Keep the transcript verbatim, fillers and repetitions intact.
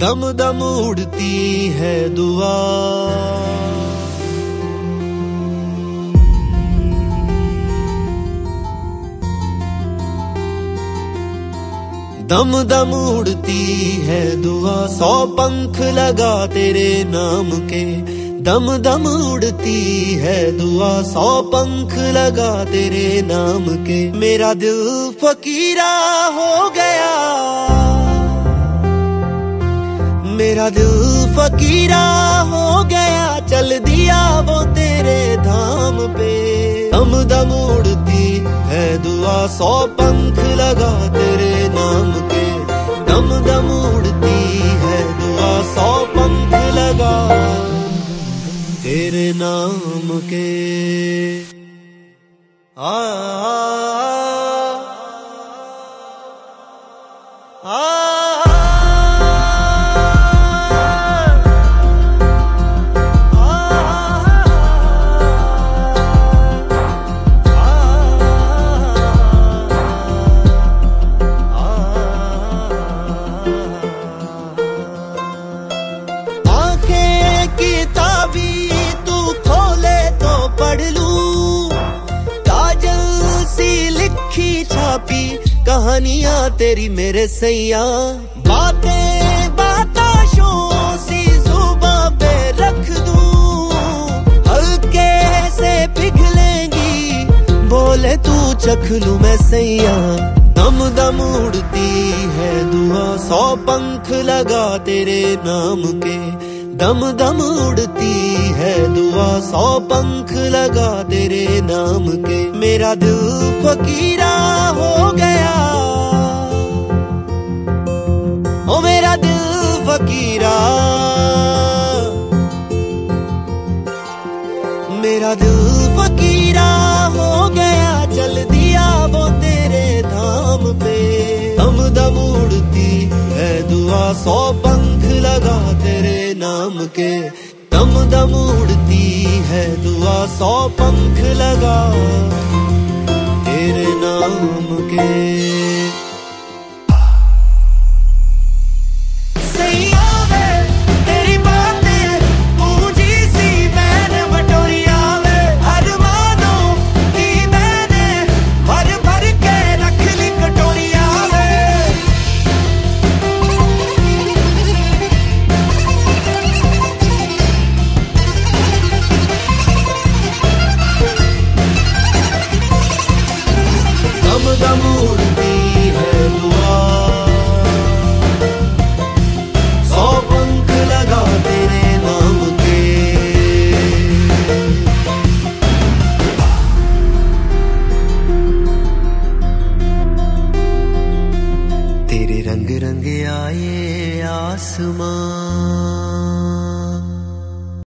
दम दम उड़ती है दुआ। दम दम उड़ती है दुआ, सौ पंख लगा तेरे नाम के। दम दम उड़ती है दुआ, सौ पंख लगा तेरे नाम के। मेरा दिल फकीरा हो गया, मेरा दिल फकीरा हो गया, चल दिया वो तेरे धाम पे। दम दम उड़ती है दुआ, सौ पंख लगा तेरे नाम के। दम दम उड़ती है दुआ, सौ पंख लगा तेरे नाम के। आ, आ, आ कहानियां तेरी मेरे सैया, बातें बाताशों सी जुबां पे रख दूं, हल्के से पिघलेंगी बोले तू चख लूं मैं सैया। दम दम उड़ती है दुआ, सौ पंख लगा तेरे नाम के। दम दम उड़ती है दुआ, सौ पंख लगा तेरे नाम के। मेरा दिल फकीरा हो गया, ओ मेरा दिल फकीरा, मेरा दिल फकीरा हो गया, चल दिया वो तेरे धाम पे। दम दम उड़ती है दुआ, सौ पंख लगा तेरे नाम के। दम दम उड़ती है दुआ, सौ पंख लगा तेरे नाम के।